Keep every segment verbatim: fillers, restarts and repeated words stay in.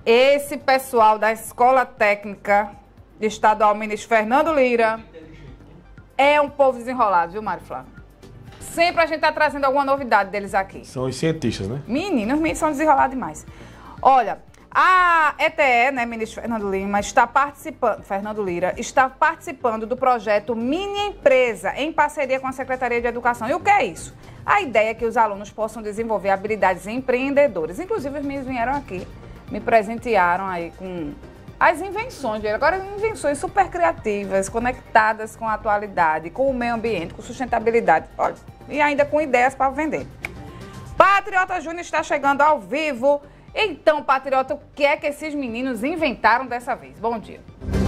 Esse pessoal da Escola Técnica Estadual Ministro Fernando Lira é um povo desenrolado, viu, Mário Flávio? Sempre a gente está trazendo alguma novidade deles aqui. São os cientistas, né? Meninos, os meninos são desenrolados demais. Olha, a E T E, né, ministro Fernando Lima, está participando, Fernando Lira, está participando do projeto Mini Empresa, em parceria com a Secretaria de Educação. E o que é isso? A ideia é que os alunos possam desenvolver habilidades empreendedoras. Inclusive, os meninos vieram aqui, me presentearam aí com as invenções dele. Agora, invenções super criativas, conectadas com a atualidade, com o meio ambiente, com sustentabilidade. Olha, e ainda com ideias para vender. Patriota Júnior está chegando ao vivo. Então, Patriota, o que é que esses meninos inventaram dessa vez? Bom dia.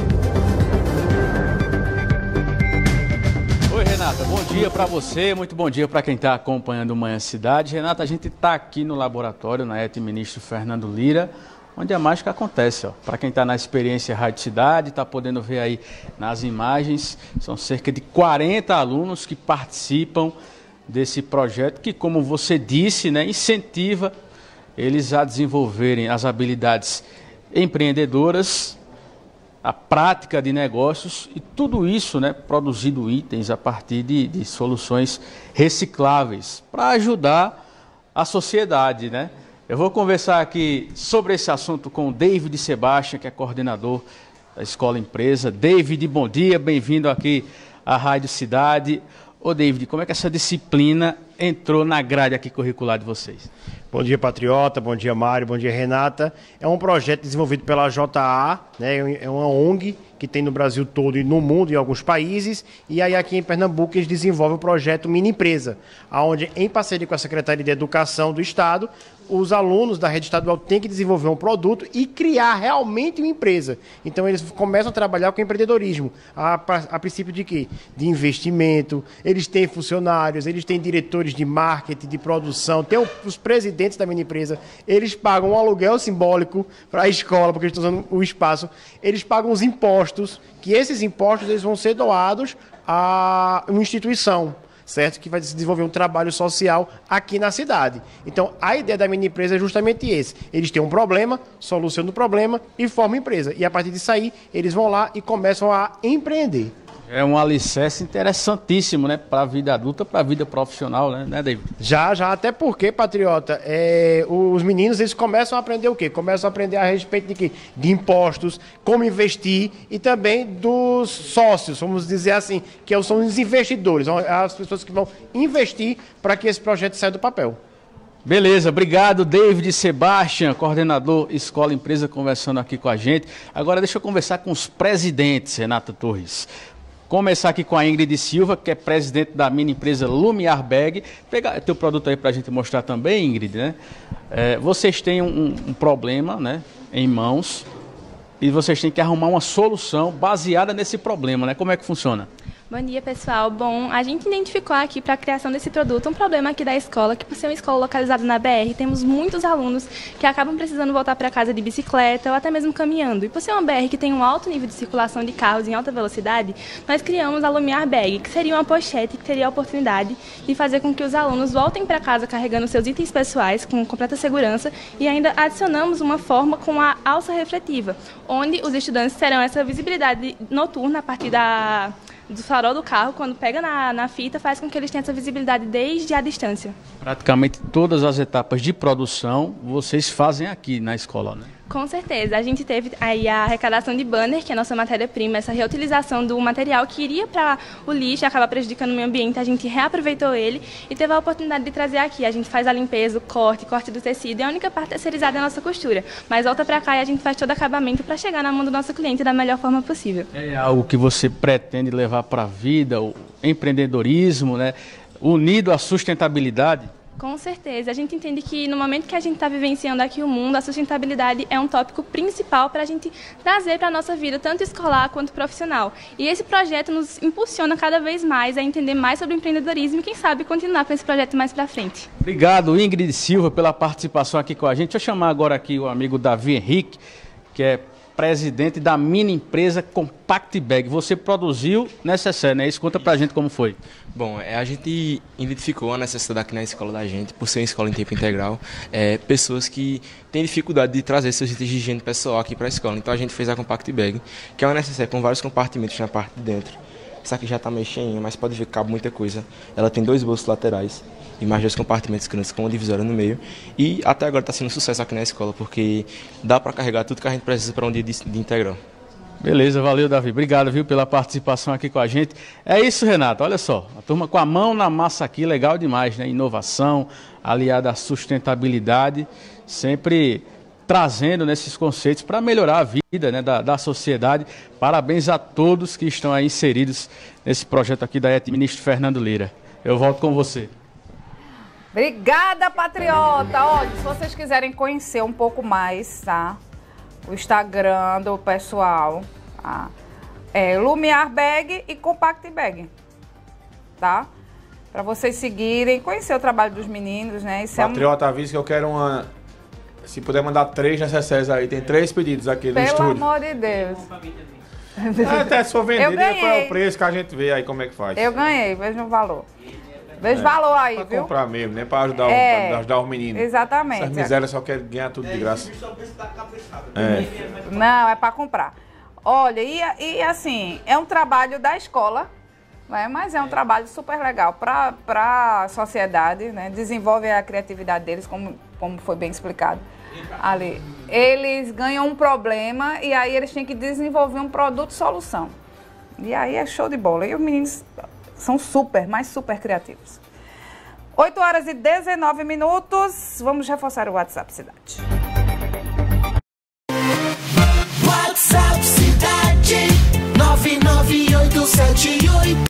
Oi, Renata. Bom dia para você, muito bom dia para quem está acompanhando o Manhã Cidade. Renata, a gente está aqui no laboratório, na E T Ministro Fernando Lira, onde a mágica acontece. Para quem está na experiência Rádio Cidade, está podendo ver aí nas imagens, são cerca de quarenta alunos que participam desse projeto que, como você disse, né, incentiva eles a desenvolverem as habilidades empreendedoras, a prática de negócios e tudo isso, né, produzindo itens a partir de, de soluções recicláveis para ajudar a sociedade, né? Eu vou conversar aqui sobre esse assunto com o David Sebastian, que é coordenador da Escola Empresa. David, bom dia, bem-vindo aqui à Rádio Cidade. Ô David, como é que essa disciplina entrou na grade aqui curricular de vocês? Bom dia, Patriota, bom dia, Mário, bom dia, Renata. É um projeto desenvolvido pela J A, né? É uma O N G que tem no Brasil todo e no mundo, em alguns países. E aí aqui em Pernambuco eles desenvolvem o projeto Mini Empresa, onde, em parceria com a Secretaria de Educação do Estado, os alunos da rede estadual têm que desenvolver um produto e criar realmente uma empresa. Então eles começam a trabalhar com empreendedorismo, a, a princípio de quê? De investimento, eles têm funcionários, eles têm diretores de marketing, de produção, tem os presidentes da mini empresa, eles pagam um aluguel simbólico para a escola, porque eles estão usando o espaço, eles pagam os impostos, que esses impostos eles vão ser doados a uma instituição, certo? Que vai desenvolver um trabalho social aqui na cidade. Então, a ideia da mini empresa é justamente esse. Eles têm um problema, solucionam o problema e formam empresa. E a partir disso aí, eles vão lá e começam a empreender. É um alicerce interessantíssimo, né? Para a vida adulta, para a vida profissional, né, né, David? Já, já. Até porque, Patriota, é, os meninos, eles começam a aprender o quê? Começam a aprender a respeito de quê? De impostos, como investir e também dos sócios, vamos dizer assim, que são os investidores, as pessoas que vão investir para que esse projeto saia do papel. Beleza, obrigado, David Sebastian, coordenador Escola Empresa, conversando aqui com a gente. Agora deixa eu conversar com os presidentes, Renata Torres. Começar aqui com a Ingrid Silva, que é presidente da mini empresa Lumiar Bag. Pegar teu produto aí para a gente mostrar também, Ingrid, né? É, vocês têm um, um problema, né, em mãos e vocês têm que arrumar uma solução baseada nesse problema, né? Como é que funciona? Bom dia, pessoal. Bom, a gente identificou aqui para a criação desse produto um problema aqui da escola, que por ser uma escola localizada na B R, temos muitos alunos que acabam precisando voltar para casa de bicicleta ou até mesmo caminhando. E por ser uma B R que tem um alto nível de circulação de carros em alta velocidade, nós criamos a Lumiar Bag, que seria uma pochete que teria a oportunidade de fazer com que os alunos voltem para casa carregando seus itens pessoais com completa segurança e ainda adicionamos uma forma com a alça refletiva, onde os estudantes terão essa visibilidade noturna a partir da... do farol do carro, quando pega na, na fita, faz com que eles tenham essa visibilidade desde a distância. Praticamente todas as etapas de produção vocês fazem aqui na escola, né? Com certeza. A gente teve aí a arrecadação de banner, que é a nossa matéria-prima, essa reutilização do material que iria para o lixo e acaba prejudicando o meio ambiente. A gente reaproveitou ele e teve a oportunidade de trazer aqui. A gente faz a limpeza, o corte, corte do tecido e a única parte terceirizada é a nossa costura. Mas volta para cá e a gente faz todo o acabamento para chegar na mão do nosso cliente da melhor forma possível. É algo que você pretende levar para a vida, o empreendedorismo, né? Unido à sustentabilidade? Com certeza. A gente entende que no momento que a gente está vivenciando aqui o mundo, a sustentabilidade é um tópico principal para a gente trazer para a nossa vida, tanto escolar quanto profissional. E esse projeto nos impulsiona cada vez mais a entender mais sobre o empreendedorismo e, quem sabe, continuar com esse projeto mais para frente. Obrigado, Ingrid Silva, pela participação aqui com a gente. Deixa eu chamar agora aqui o amigo Davi Henrique, que é presidente da mini empresa Compact Bag. Você produziu necessaire, né? Isso, conta pra gente como foi. Bom, é, a gente identificou a necessidade aqui na escola da gente, por ser uma escola em tempo integral, é, pessoas que têm dificuldade de trazer seus itens de higiene pessoal aqui para a escola. Então a gente fez a Compact Bag, que é uma necessaire com vários compartimentos na parte de dentro. Essa aqui já está meio cheinha, mas pode ver que cabe muita coisa. Ela tem dois bolsos laterais e mais dois compartimentos grandes com uma divisória no meio. E até agora está sendo um sucesso aqui na escola, porque dá para carregar tudo que a gente precisa para um dia de, de integral. Beleza, valeu, Davi. Obrigado, viu, pela participação aqui com a gente. É isso, Renato. Olha só, a turma com a mão na massa aqui, legal demais, né? Inovação, aliada à sustentabilidade, sempre trazendo nesses conceitos para melhorar a vida, né, da, da sociedade. Parabéns a todos que estão aí inseridos nesse projeto aqui da E T Ministro Fernando Lira. Eu volto com você. Obrigada, patriota. Olha, se vocês quiserem conhecer um pouco mais, tá? O Instagram do pessoal, tá? É Lumiar Bag e Compact Bag, tá? Para vocês seguirem, conhecer o trabalho dos meninos, né? Isso Patriota, é um... avisa que eu quero uma... Se puder mandar três necessários aí, tem três pedidos aqui no Pelo estúdio. Pelo amor de Deus. É, até se for vender, qual é o preço que a gente vê aí como é que faz. Eu ganhei, veja o valor. Veja o é, valor aí, pra viu? Pra comprar mesmo, nem pra ajudar, é, pra ajudar os meninos. Exatamente. Essas misérias só querem ganhar tudo de graça. É. Não, é pra comprar. Olha, e, e assim, é um trabalho da escola, né? Mas é um trabalho super legal pra, pra sociedade, né? Desenvolve a criatividade deles, como, como foi bem explicado ali. Eles ganham um problema e aí eles têm que desenvolver um produto solução. E aí é show de bola. E os meninos são super, mas super criativos. oito horas e dezenove minutos. Vamos reforçar o WhatsApp Cidade. WhatsApp Cidade nove nove oito sete oito